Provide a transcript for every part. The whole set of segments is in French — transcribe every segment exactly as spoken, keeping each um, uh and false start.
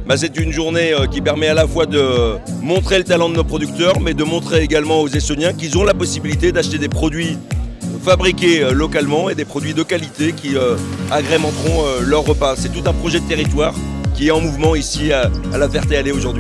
bah, c'est une journée qui permet à la fois de montrer le talent de nos producteurs, mais de montrer également aux Essonniens qu'ils ont la possibilité d'acheter des produits fabriqués localement et des produits de qualité qui euh, agrémenteront euh, leur repas. C'est tout un projet de territoire qui est en mouvement ici à, à la Ferté-Alais aujourd'hui.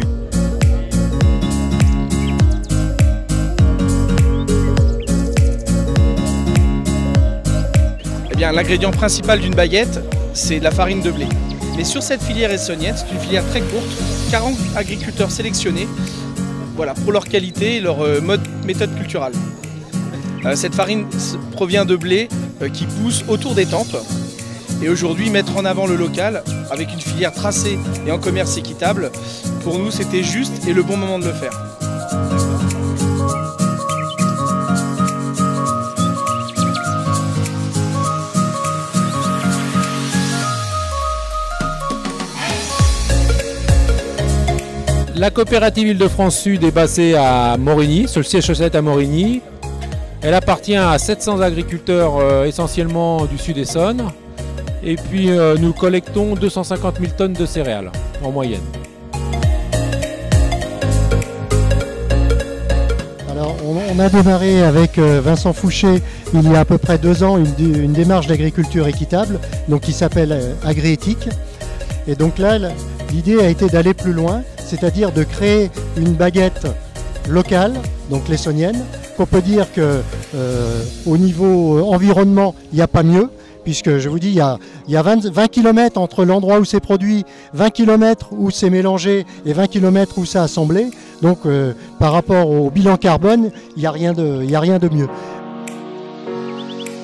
Eh bien, l'ingrédient principal d'une baguette, c'est de la farine de blé. Mais sur cette filière essonnienne, c'est une filière très courte, quarante agriculteurs sélectionnés, voilà, pour leur qualité et leur euh, mode, méthode culturelle. Euh, cette farine provient de blé euh, qui pousse autour des tempes. Et aujourd'hui, mettre en avant le local, avec une filière tracée et en commerce équitable, pour nous, c'était juste et le bon moment de le faire. La coopérative Île-de-France Sud est basée à Morigny, sur le siège social à Morigny. Elle appartient à sept cents agriculteurs euh, essentiellement du Sud-Essonne. Et puis euh, nous collectons deux cent cinquante mille tonnes de céréales en moyenne. Alors on, on a démarré avec euh, Vincent Fouché il y a à peu près deux ans une, une démarche d'agriculture équitable, donc qui s'appelle euh, Agriéthique. Et donc là, l'idée a été d'aller plus loin, c'est-à-dire de créer une baguette locale, donc l'essonnienne, qu'on peut dire que euh, au niveau environnement, il n'y a pas mieux, puisque je vous dis, il y a, il y a vingt, vingt kilomètres entre l'endroit où c'est produit, vingt kilomètres où c'est mélangé et vingt kilomètres où c'est assemblé. Donc euh, par rapport au bilan carbone, il n'y a rien de, il n'y a rien de mieux.